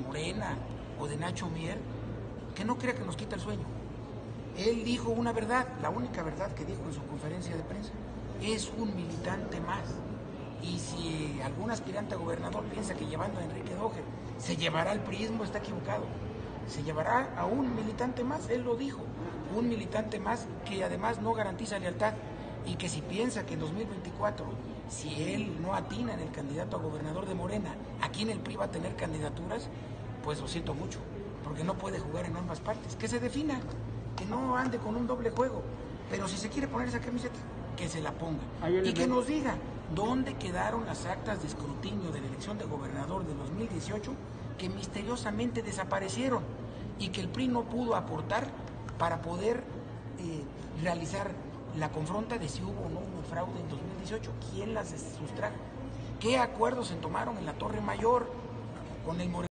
Morena o de Nacho Mier, que no crea que nos quita el sueño. Él dijo una verdad, la única verdad que dijo en su conferencia de prensa: es un militante más. Y si algún aspirante a gobernador piensa que llevando a Enrique Doge se llevará al priismo, está equivocado. Se llevará a un militante más, él lo dijo, un militante más que además no garantiza lealtad, y que si piensa que en 2024, si él no atina en el candidato a gobernador de Morena, aquí en el PRI va a tener candidaturas, pues lo siento mucho, porque no puede jugar en ambas partes. Que se defina, que no ande con un doble juego, pero si se quiere poner esa camiseta, que se la ponga. Y que nos diga dónde quedaron las actas de escrutinio de la elección de gobernador de 2018 que misteriosamente desaparecieron y que el PRI no pudo aportar para poder realizar la confronta de si hubo o no un fraude en 2018. ¿Quién las sustrajo? ¿Qué acuerdos se tomaron en la Torre Mayor con el Moreno?